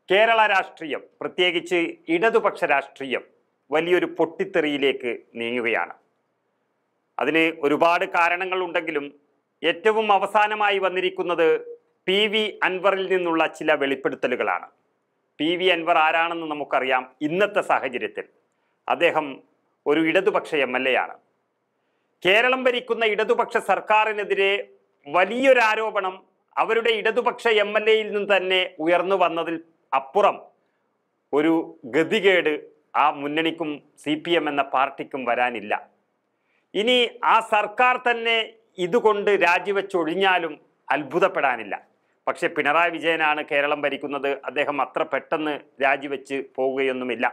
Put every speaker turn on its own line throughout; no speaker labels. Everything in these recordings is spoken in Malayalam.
കേരള രാഷ്ട്രീയം, പ്രത്യേകിച്ച് ഇടതുപക്ഷ രാഷ്ട്രീയം വലിയൊരു പൊട്ടിത്തെറിയിലേക്ക് നീങ്ങുകയാണ്. അതിന് ഒരുപാട് കാരണങ്ങളുണ്ടെങ്കിലും ഏറ്റവും അവസാനമായി വന്നിരിക്കുന്നത് PV അൻവറിൽ നിന്നുള്ള ചില വെളിപ്പെടുത്തലുകളാണ്. PV അൻവർ ആരാണെന്ന് നമുക്കറിയാം. ഇന്നത്തെ സാഹചര്യത്തിൽ അദ്ദേഹം ഒരു ഇടതുപക്ഷ MLA ആണ്. കേരളം ഭരിക്കുന്ന ഇടതുപക്ഷ സർക്കാരിനെതിരെ വലിയൊരു ആരോപണം അവരുടെ ഇടതുപക്ഷ MLAയിൽ നിന്ന് തന്നെ ഉയർന്നു വന്നതിൽ അപ്പുറം ഒരു ഗതികേട് ആ മുന്നണിക്കും CPM എന്ന പാർട്ടിക്കും വരാനില്ല. ഇനി ആ സർക്കാർ തന്നെ ഇതുകൊണ്ട് രാജിവെച്ചൊഴിഞ്ഞാലും അത്ഭുതപ്പെടാനില്ല. പക്ഷെ പിണറായി വിജയനാണ് കേരളം ഭരിക്കുന്നത്. അദ്ദേഹം അത്ര പെട്ടെന്ന് രാജിവെച്ച് പോവുകയൊന്നുമില്ല.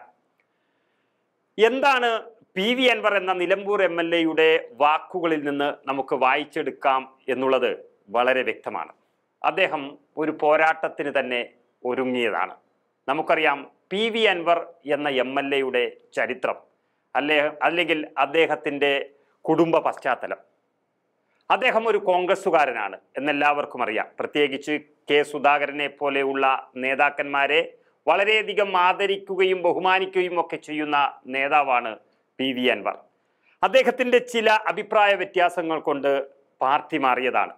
എന്താണ് PV അൻവർ എന്ന നിലമ്പൂർ MLAയുടെ വാക്കുകളിൽ നിന്ന് നമുക്ക് വായിച്ചെടുക്കാം എന്നുള്ളത് വളരെ വ്യക്തമാണ്. അദ്ദേഹം ഒരു പോരാട്ടത്തിന് തന്നെ ഒരുങ്ങിയതാണ്. നമുക്കറിയാം PV അൻവർ എന്ന MLAയുടെ ചരിത്രം, അല്ലെങ്കിൽ അദ്ദേഹത്തിൻ്റെ കുടുംബ പശ്ചാത്തലം. അദ്ദേഹം ഒരു കോൺഗ്രസ്സുകാരനാണ് എന്നെല്ലാവർക്കും അറിയാം. പ്രത്യേകിച്ച് K. സുധാകരനെ പോലെയുള്ള നേതാക്കന്മാരെ വളരെയധികം ആദരിക്കുകയും ബഹുമാനിക്കുകയും ഒക്കെ ചെയ്യുന്ന നേതാവാണ് PV അൻവർ. അദ്ദേഹത്തിൻ്റെ ചില അഭിപ്രായ വ്യത്യാസങ്ങൾ കൊണ്ട് പാർട്ടി മാറിയതാണ്.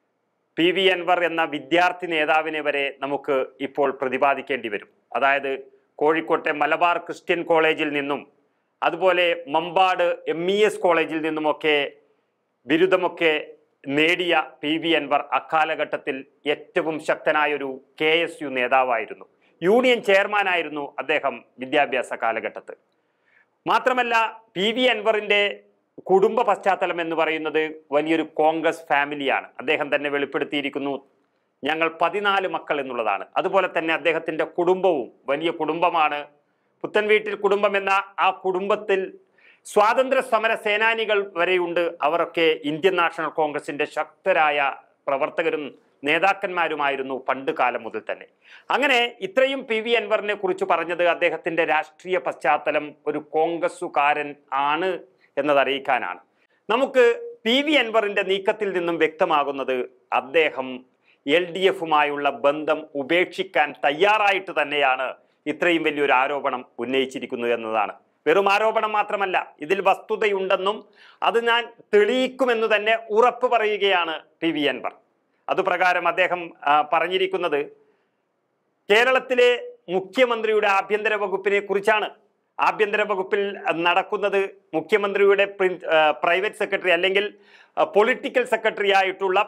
PV അൻവർ എന്ന വിദ്യാർത്ഥി നേതാവിനെ വരെ നമുക്ക് ഇപ്പോൾ പ്രതിപാദിക്കേണ്ടി വരും. അതായത് കോഴിക്കോട്ടെ മലബാർ ക്രിസ്ത്യൻ കോളേജിൽ നിന്നും അതുപോലെ മമ്പാട് MES കോളേജിൽ നിന്നുമൊക്കെ ബിരുദമൊക്കെ നേടിയ PV അൻവർ അക്കാലഘട്ടത്തിൽ ഏറ്റവും ശക്തനായൊരു KSU നേതാവായിരുന്നു. യൂണിയൻ ചെയർമാനായിരുന്നു അദ്ദേഹം വിദ്യാഭ്യാസ കാലഘട്ടത്തിൽ. മാത്രമല്ല PV അൻവറിൻ്റെ കുടുംബ പശ്ചാത്തലം എന്ന് പറയുന്നത് വലിയൊരു കോൺഗ്രസ് ഫാമിലിയാണ്. അദ്ദേഹം തന്നെ വെളിപ്പെടുത്തിയിരിക്കുന്നു, ഞങ്ങൾ 14 മക്കൾ എന്നുള്ളതാണ്. അതുപോലെ തന്നെ അദ്ദേഹത്തിൻ്റെ കുടുംബവും വലിയ കുടുംബമാണ്. പുത്തൻവീട്ടിൽ കുടുംബം എന്ന ആ കുടുംബത്തിൽ സ്വാതന്ത്ര്യ സമര സേനാനികൾ വരെയുണ്ട്. അവരൊക്കെ ഇന്ത്യൻ നാഷണൽ കോൺഗ്രസിൻ്റെ ശക്തരായ പ്രവർത്തകരും നേതാക്കന്മാരുമായിരുന്നു പണ്ട് കാലം മുതൽ തന്നെ. അങ്ങനെ ഇത്രയും PV അൻവറിനെ കുറിച്ച് പറഞ്ഞത് അദ്ദേഹത്തിൻ്റെ രാഷ്ട്രീയ പശ്ചാത്തലം ഒരു കോൺഗ്രസ്സുകാരൻ ആണ് എന്നതറിയിക്കാനാണ്. നമുക്ക് PV അൻവറിൻ്റെ നീക്കത്തിൽ നിന്നും വ്യക്തമാകുന്നത് അദ്ദേഹം LDFുമായുള്ള ബന്ധം ഉപേക്ഷിക്കാൻ തയ്യാറായിട്ട് തന്നെയാണ് ഇത്രയും വലിയൊരു ആരോപണം ഉന്നയിച്ചിരിക്കുന്നത് എന്നതാണ്. വെറും ആരോപണം മാത്രമല്ല, ഇതിൽ വസ്തുതയുണ്ടെന്നും അത് ഞാൻ തെളിയിക്കുമെന്ന് തന്നെ ഉറപ്പ് പറയുകയാണ് PV അൻവർ. അതുപ്രകാരം അദ്ദേഹം പറഞ്ഞിരിക്കുന്നത് കേരളത്തിലെ മുഖ്യമന്ത്രിയുടെ ആഭ്യന്തര വകുപ്പിനെ കുറിച്ചാണ്. ആഭ്യന്തര വകുപ്പിൽ നടക്കുന്നത് മുഖ്യമന്ത്രിയുടെ പ്രൈവറ്റ് സെക്രട്ടറി അല്ലെങ്കിൽ പൊളിറ്റിക്കൽ സെക്രട്ടറി ആയിട്ടുള്ള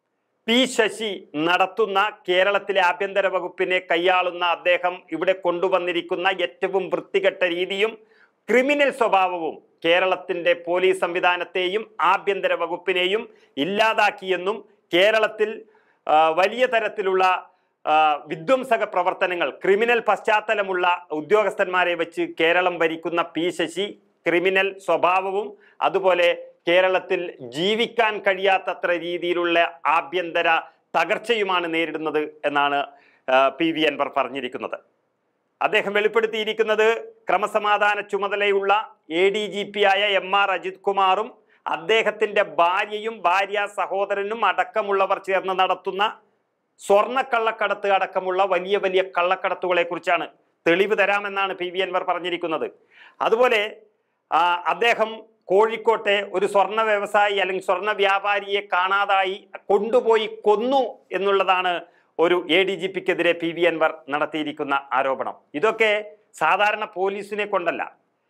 P. ശശി നടത്തുന്ന കേരളത്തിലെ ആഭ്യന്തര വകുപ്പിനെ കൈയാളുന്ന അദ്ദേഹം ഇവിടെ കൊണ്ടുവന്നിരിക്കുന്ന ഏറ്റവും വൃത്തികെട്ട രീതിയും ക്രിമിനൽ സ്വഭാവവും കേരളത്തിൻ്റെ പോലീസ് സംവിധാനത്തെയും ആഭ്യന്തര വകുപ്പിനെയും ഇല്ലാതാക്കിയെന്നും കേരളത്തിൽ വലിയ തരത്തിലുള്ള വിധ്വംസക പ്രവർത്തനങ്ങൾ, ക്രിമിനൽ പശ്ചാത്തലമുള്ള ഉദ്യോഗസ്ഥന്മാരെ വെച്ച് കേരളം ഭരിക്കുന്ന P. ശശി ക്രിമിനൽ സ്വഭാവവും അതുപോലെ കേരളത്തിൽ ജീവിക്കാൻ കഴിയാത്തത്ര രീതിയിലുള്ള ആഭ്യന്തര തകർച്ചയുമാണ് നേരിടുന്നത് എന്നാണ് PV അൻവർ പറഞ്ഞിരിക്കുന്നത്. അദ്ദേഹം വെളിപ്പെടുത്തിയിരിക്കുന്നത് ക്രമസമാധാന ചുമതലയുള്ള ADGP ആയ MR അജിത് കുമാറും അദ്ദേഹത്തിൻ്റെ ഭാര്യയും ഭാര്യ സഹോദരനും അടക്കമുള്ളവർ ചേർന്ന് നടത്തുന്ന സ്വർണ്ണക്കള്ളക്കടത്ത് അടക്കമുള്ള വലിയ വലിയ കള്ളക്കടത്തുകളെ കുറിച്ചാണ്. തെളിവ് തരാമെന്നാണ് PV അൻവർ പറഞ്ഞിരിക്കുന്നത്. അതുപോലെ അദ്ദേഹം കോഴിക്കോട്ടെ ഒരു സ്വർണ്ണ വ്യവസായി അല്ലെങ്കിൽ സ്വർണ്ണ വ്യാപാരിയെ കാണാതായി കൊണ്ടുപോയി കൊന്നു എന്നുള്ളതാണ് ഒരു ADGPക്കെതിരെ PV അൻവർ നടത്തിയിരിക്കുന്ന ആരോപണം. ഇതൊക്കെ സാധാരണ പോലീസിനെ കൊണ്ടല്ല,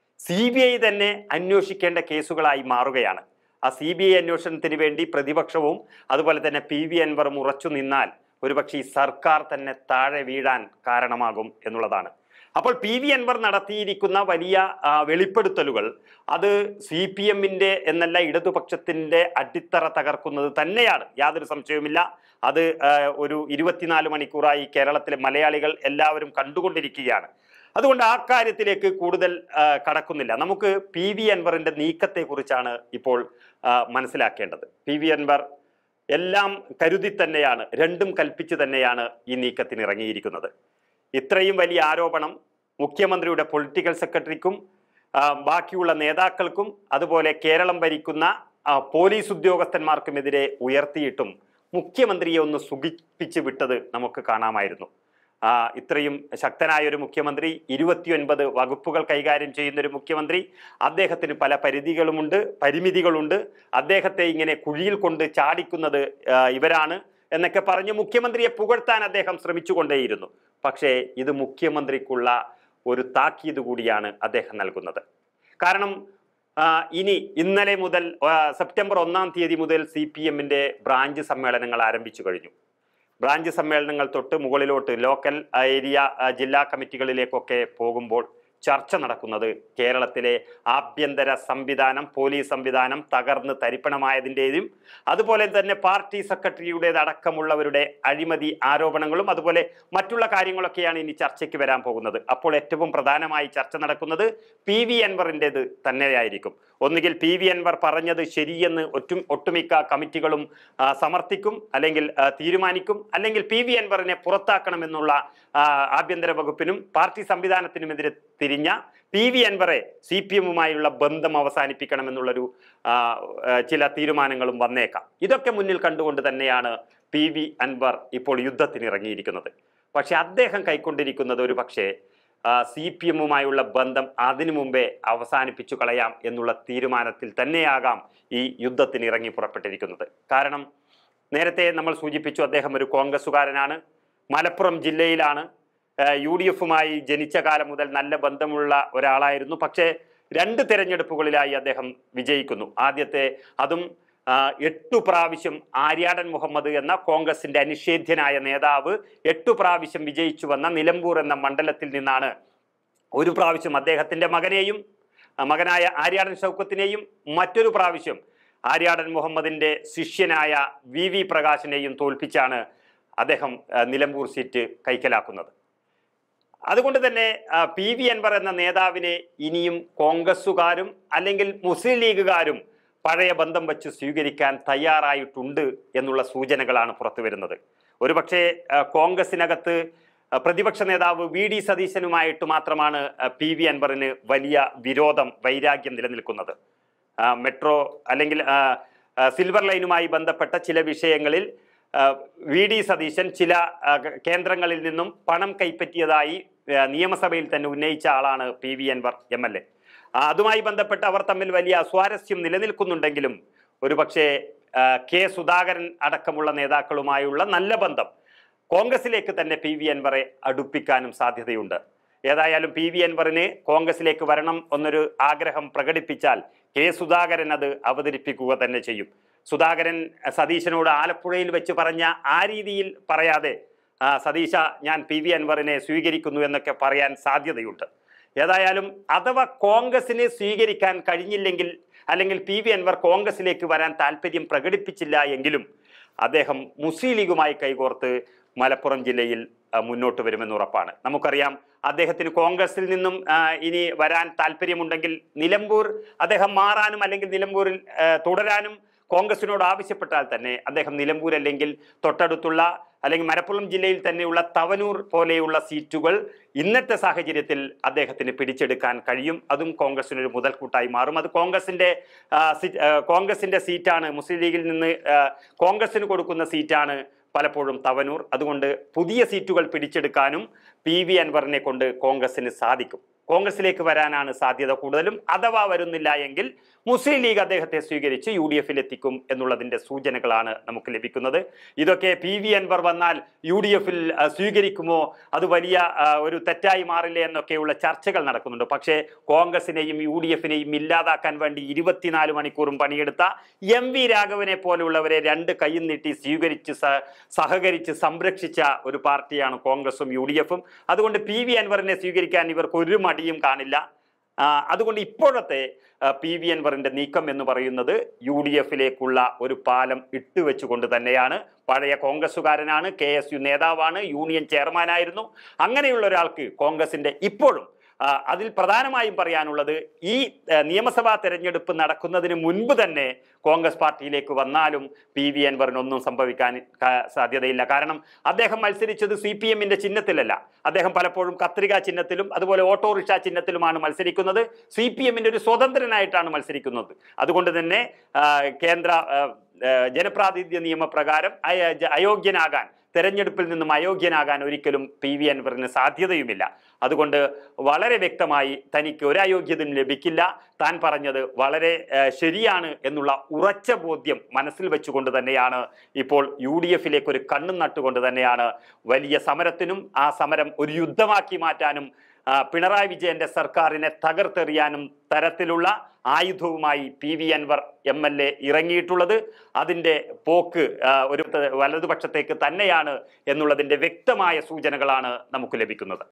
CBI തന്നെ അന്വേഷിക്കേണ്ട കേസുകളായി മാറുകയാണ്. ആ CBI അന്വേഷണത്തിന് വേണ്ടി പ്രതിപക്ഷവും അതുപോലെ തന്നെ PV അൻവറും ഉറച്ചു നിന്നാൽ ഒരുപക്ഷെ ഈ സർക്കാർ തന്നെ താഴെ വീഴാൻ കാരണമാകും എന്നുള്ളതാണ്. അപ്പോൾ PV അൻവർ നടത്തിയിരിക്കുന്ന വലിയ വെളിപ്പെടുത്തലുകൾ അത് CPMന്റെ എന്നല്ല ഇടതുപക്ഷത്തിൻ്റെ അടിത്തറ തകർക്കുന്നത് തന്നെയാണ്, യാതൊരു സംശയവുമില്ല. അത് ഒരു 24 മണിക്കൂറായി കേരളത്തിലെ മലയാളികൾ എല്ലാവരും കണ്ടുകൊണ്ടിരിക്കുകയാണ്. അതുകൊണ്ട് ആ കാര്യത്തിലേക്ക് കൂടുതൽ കടക്കുന്നില്ല. നമുക്ക് PV അൻവറിൻ്റെ നീക്കത്തെക്കുറിച്ചാണ് ഇപ്പോൾ മനസ്സിലാക്കേണ്ടത്. PV അൻവർ എല്ലാം കരുതി തന്നെയാണ്, രണ്ടും കൽപ്പിച്ച് തന്നെയാണ് ഈ നീക്കത്തിന് ഇറങ്ങിയിരിക്കുന്നത്. ഇത്രയും വലിയ ആരോപണം മുഖ്യമന്ത്രിയുടെ പൊളിറ്റിക്കൽ സെക്രട്ടറിക്കും ബാക്കിയുള്ള നേതാക്കൾക്കും അതുപോലെ കേരളം ഭരിക്കുന്ന പോലീസ് ഉദ്യോഗസ്ഥന്മാർക്കുമെതിരെ ഉയർത്തിയിട്ടും മുഖ്യമന്ത്രിയെ ഒന്ന് സുഖിപ്പിച്ച് വിട്ടത് നമുക്ക് കാണാമായിരുന്നു. ഇത്രയും ശക്തനായ ഒരു മുഖ്യമന്ത്രി, 29 വകുപ്പുകൾ കൈകാര്യം ചെയ്യുന്ന ഒരു മുഖ്യമന്ത്രി, അദ്ദേഹത്തിന് പല പരിമിതികളുണ്ട്, അദ്ദേഹത്തെ ഇങ്ങനെ കുഴിയിൽ കൊണ്ട് ചാടിക്കുന്നത് ഇവരാണ് എന്നൊക്കെ പറഞ്ഞ് മുഖ്യമന്ത്രിയെ പുകഴ്ത്താൻ അദ്ദേഹം ശ്രമിച്ചുകൊണ്ടേയിരുന്നു. പക്ഷേ ഇത് മുഖ്യമന്ത്രിക്കുള്ള ഒരു താക്കീത് കൂടിയാണ് അദ്ദേഹം നൽകുന്നത്. കാരണം ഇന്നലെ മുതൽ സെപ്റ്റംബർ 1-ാം തീയതി മുതൽ CPM-ന്റെ ബ്രാഞ്ച് സമ്മേളനങ്ങൾ ആരംഭിച്ചു കഴിഞ്ഞു. ബ്രാഞ്ച് സമ്മേളനങ്ങൾ തൊട്ട് മുകളിലോട്ട് ലോക്കൽ ഏരിയ ജില്ലാ കമ്മിറ്റികളിലേക്കൊക്കെ പോകുമ്പോൾ ചർച്ച നടക്കുന്നത് കേരളത്തിലെ ആഭ്യന്തര സംവിധാനം, പോലീസ് സംവിധാനം തകർന്ന് തരിപ്പണമായതിൻ്റെയും അതുപോലെ തന്നെ പാർട്ടി സെക്രട്ടറിയുടേതടക്കമുള്ളവരുടെ അഴിമതി ആരോപണങ്ങളും അതുപോലെ മറ്റുള്ള കാര്യങ്ങളൊക്കെയാണ് ഇനി ചർച്ചയ്ക്ക് വരാൻ പോകുന്നത്. അപ്പോൾ ഏറ്റവും പ്രധാനമായി ചർച്ച നടക്കുന്നത് PV അൻവറിൻ്റേത് തന്നെയായിരിക്കും. ഒന്നുകിൽ PV അൻവർ പറഞ്ഞത് ശരിയെന്ന് ഒട്ടുമിക്ക കമ്മിറ്റികളും സമർത്ഥിക്കും, അല്ലെങ്കിൽ തീരുമാനിക്കും, അല്ലെങ്കിൽ PV അൻവറിനെ പുറത്താക്കണമെന്നുള്ള ആഭ്യന്തര വകുപ്പിനും പാർട്ടി സംവിധാനത്തിനുമെതിരെ തിരിഞ്ഞ PV അൻവറെ CPM-യുമായുള്ള ബന്ധം അവസാനിപ്പിക്കണമെന്നുള്ളൊരു ചില തീരുമാനങ്ങളും വന്നേക്കാം. ഇതൊക്കെ മുന്നിൽ കണ്ടുകൊണ്ട് തന്നെയാണ് PV അൻവർ ഇപ്പോൾ യുദ്ധത്തിന് ഇറങ്ങിയിരിക്കുന്നത്. പക്ഷെ അദ്ദേഹം കൈക്കൊണ്ടിരിക്കുന്നത് ഒരു പക്ഷേ CPM-യുമായുള്ള ബന്ധം അതിനു മുമ്പേ അവസാനിപ്പിച്ചു കളയാം എന്നുള്ള തീരുമാനത്തിൽ തന്നെയാകാം ഈ യുദ്ധത്തിന് ഇറങ്ങി പുറപ്പെട്ടിരിക്കുന്നത്. കാരണം നേരത്തെ നമ്മൾ സൂചിപ്പിച്ചു, അദ്ദേഹം ഒരു കോൺഗ്രസ്സുകാരനാണ്, മലപ്പുറം ജില്ലയിലാണ്, UDF-യുമായി ജനിച്ച കാലം മുതൽ നല്ല ബന്ധമുള്ള ഒരാളായിരുന്നു. പക്ഷേ 2 തെരഞ്ഞെടുപ്പുകളിലായി അദ്ദേഹം വിജയിക്കുന്നു. ആദ്യത്തെ അതും 8 പ്രാവശ്യം ആര്യാടൻ മുഹമ്മദ് എന്ന കോൺഗ്രസിന്റെ അനിഷേധ്യനായ നേതാവ് 8 പ്രാവശ്യം വിജയിച്ചു വന്ന നിലമ്പൂർ എന്ന മണ്ഡലത്തിൽ നിന്നാണ് ഒരു പ്രാവശ്യം അദ്ദേഹത്തിന്റെ മകനായ ആര്യാടൻ ഷൗക്കത്തിനെയും മറ്റൊരു പ്രാവശ്യം ആര്യാടൻ മുഹമ്മദിന്റെ ശിഷ്യനായ VV പ്രകാശിനെയും തോൽപ്പിച്ചാണ് അദ്ദേഹം നിലമ്പൂർ സീറ്റ് കൈക്കലാക്കുന്നത്. അതുകൊണ്ട് തന്നെ PV അൻവർ എന്ന നേതാവിനെ ഇനിയും കോൺഗ്രസ്സുകാരും അല്ലെങ്കിൽ മുസ്ലിം ലീഗുകാരും പഴയ ബന്ധം വച്ച് സ്വീകരിക്കാൻ തയ്യാറായിട്ടുണ്ട് എന്നുള്ള സൂചനകളാണ് പുറത്തു വരുന്നത്. ഒരുപക്ഷെ കോൺഗ്രസിനകത്ത് പ്രതിപക്ഷ നേതാവ് VD സതീശനുമായിട്ട് മാത്രമാണ് PV അൻവറിന് വലിയ വൈരാഗ്യം നിലനിൽക്കുന്നത്. മെട്രോ അല്ലെങ്കിൽ സിൽവർ ലൈനുമായി ബന്ധപ്പെട്ട ചില വിഷയങ്ങളിൽ VD സതീശൻ ചില കേന്ദ്രങ്ങളിൽ നിന്നും പണം കൈപ്പറ്റിയതായി നിയമസഭയിൽ തന്നെ ഉന്നയിച്ച ആളാണ് PV അൻവർ MLA. അതുമായി ബന്ധപ്പെട്ട് അവർ തമ്മിൽ വലിയ അസ്വാരസ്യം നിലനിൽക്കുന്നുണ്ടെങ്കിലും ഒരുപക്ഷെ K സുധാകരൻ അടക്കമുള്ള നേതാക്കളുമായുള്ള നല്ല ബന്ധം കോൺഗ്രസിലേക്ക് തന്നെ PV അൻവറെ അടുപ്പിക്കാനും സാധ്യതയുണ്ട്. ഏതായാലും PV അൻവറിന് കോൺഗ്രസിലേക്ക് വരണം എന്നൊരു ആഗ്രഹം പ്രകടിപ്പിച്ചാൽ K സുധാകരൻ അത് അവതരിപ്പിക്കുക തന്നെ ചെയ്യും. സുധാകരൻ സതീശനോട് ആലപ്പുഴയിൽ വെച്ച് പറഞ്ഞ ആ രീതിയിൽ പറയാതെ സതീശ, ഞാൻ PV അൻവറിനെ സ്വീകരിക്കുന്നു എന്നൊക്കെ പറയാൻ സാധ്യതയുണ്ട്. ഏതായാലും അഥവാ കോൺഗ്രസിനെ സ്വീകരിക്കാൻ കഴിഞ്ഞില്ലെങ്കിൽ അല്ലെങ്കിൽ PV അൻവർ കോൺഗ്രസിലേക്ക് വരാൻ താല്പര്യം പ്രകടിപ്പിച്ചില്ല എങ്കിലും അദ്ദേഹം മുസ്ലിം ലീഗുമായി കൈകോർത്ത് മലപ്പുറം ജില്ലയിൽ മുന്നോട്ട് വരുമെന്ന് ഉറപ്പാണ്. നമുക്കറിയാം, അദ്ദേഹത്തിന് കോൺഗ്രസിൽ നിന്നും ഇനി വരാൻ താല്പര്യമുണ്ടെങ്കിൽ നിലമ്പൂർ അദ്ദേഹം മാറാനും അല്ലെങ്കിൽ നിലമ്പൂരിൽ തുടരാനും കോൺഗ്രസിനോട് ആവശ്യപ്പെട്ടാൽ തന്നെ അദ്ദേഹം നിലമ്പൂർ അല്ലെങ്കിൽ തൊട്ടടുത്തുള്ള അല്ലെങ്കിൽ മലപ്പുറം ജില്ലയിൽ തന്നെയുള്ള തവനൂർ പോലെയുള്ള സീറ്റുകൾ ഇന്നത്തെ സാഹചര്യത്തിൽ അദ്ദേഹത്തിന് പിടിച്ചെടുക്കാൻ കഴിയും. അതും കോൺഗ്രസിനൊരു മുതൽക്കൂട്ടായി മാറും. അത് കോൺഗ്രസിന്റെ സീറ്റാണ്, മുസ്ലിം ലീഗിൽ നിന്ന് കോൺഗ്രസിന് കൊടുക്കുന്ന സീറ്റാണ് പലപ്പോഴും തവനൂർ. അതുകൊണ്ട് പുതിയ സീറ്റുകൾ പിടിച്ചെടുക്കാനും PV അൻവറിനെ കൊണ്ട് കോൺഗ്രസിന് സാധിക്കും. കോൺഗ്രസിലേക്ക് വരാനാണ് സാധ്യത കൂടുതലും. അഥവാ വരുന്നില്ല എങ്കിൽ മുസ്ലിം ലീഗ് അദ്ദേഹത്തെ സ്വീകരിച്ച് UDF-ൽ എത്തിക്കും എന്നുള്ളതിന്റെ സൂചനകളാണ് നമുക്ക് ലഭിക്കുന്നത്. ഇതൊക്കെ PV അൻവർ വന്നാൽ UDF-ൽ സ്വീകരിക്കുമോ, അത് വലിയ ഒരു തെറ്റായി മാറില്ലേ എന്നൊക്കെയുള്ള ചർച്ചകൾ നടക്കുന്നുണ്ട്. പക്ഷേ കോൺഗ്രസിനെയും UDF-നെയും ഇല്ലാതാക്കാൻ വേണ്ടി 24 മണിക്കൂറും പണിയെടുത്ത MV രാഘവനെ പോലെയുള്ളവരെ 2 കൈയും നീട്ടി സ്വീകരിച്ച് സഹകരിച്ച് സംരക്ഷിച്ച ഒരു പാർട്ടിയാണ് കോൺഗ്രസും UDF-ഉം. അതുകൊണ്ട് PV അൻവറിനെ സ്വീകരിക്കാൻ ഇവർക്ക് ഒരു മടിയും കാണില്ല. അതുകൊണ്ട് ഇപ്പോഴത്തെ PV അൻവറിന്റെ നീക്കം എന്ന് പറയുന്നത് UDF-ലേക്കുള്ള ഒരു പാലം ഇട്ടുവെച്ചുകൊണ്ട് തന്നെയാണ്. പഴയ കോൺഗ്രസ്സുകാരനാണ്, KSU നേതാവാണ്, യൂണിയൻ ചെയർമാനായിരുന്നു. അങ്ങനെയുള്ള ഒരാൾക്ക് കോൺഗ്രസിന്റെ ഇപ്പോഴും അതിൽ പ്രധാനമായും പറയാനുള്ളത്, ഈ നിയമസഭാ തെരഞ്ഞെടുപ്പ് നടക്കുന്നതിന് മുൻപ് തന്നെ കോൺഗ്രസ് പാർട്ടിയിലേക്ക് വന്നാലും PV അൻവറിനൊന്നും സംഭവിക്കാൻ സാധ്യതയില്ല. കാരണം അദ്ദേഹം മത്സരിച്ചത് CPM-ന്റെ ചിഹ്നത്തിലല്ല. അദ്ദേഹം പലപ്പോഴും കത്രിക ചിഹ്നത്തിലും അതുപോലെ ഓട്ടോറിക്ഷ ചിഹ്നത്തിലുമാണ് മത്സരിക്കുന്നത്. CPM-ന്റെ ഒരു സ്വതന്ത്രനായിട്ടാണ് മത്സരിക്കുന്നത്. അതുകൊണ്ട് തന്നെ കേന്ദ്ര ജനപ്രാതിനിധ്യ നിയമപ്രകാരം അയോഗ്യനാകാൻ തെരഞ്ഞെടുപ്പിൽ നിന്നും അയോഗ്യനാകാൻ ഒരിക്കലും PV അൻവറിന് സാധ്യതയുമില്ല. അതുകൊണ്ട് വളരെ വ്യക്തമായി തനിക്ക് ഒരു അയോഗ്യതയും ലഭിക്കില്ല, താൻ പറഞ്ഞത് വളരെ ശരിയാണ് എന്നുള്ള ഉറച്ച ബോധ്യം മനസ്സിൽ വെച്ചുകൊണ്ട് തന്നെയാണ് ഇപ്പോൾ UDF-ലേക്ക് ഒരു കണ്ണും നട്ടുകൊണ്ട് തന്നെയാണ് വലിയ സമരത്തിനും ആ സമരം ഒരു യുദ്ധമാക്കി മാറ്റാനും പിണറായി വിജയന്റെ സർക്കാരിനെ തകർത്തെറിയാനും തരത്തിലുള്ള ആയുധവുമായി PV അൻവർ MLA ഇറങ്ങിയിട്ടുള്ളത്. അതിൻ്റെ പോക്ക് ഒരു വലതുപക്ഷത്തേക്ക് തന്നെയാണ് എന്നുള്ളതിൻ്റെ വ്യക്തമായ സൂചനകളാണ് നമുക്ക് ലഭിക്കുന്നത്.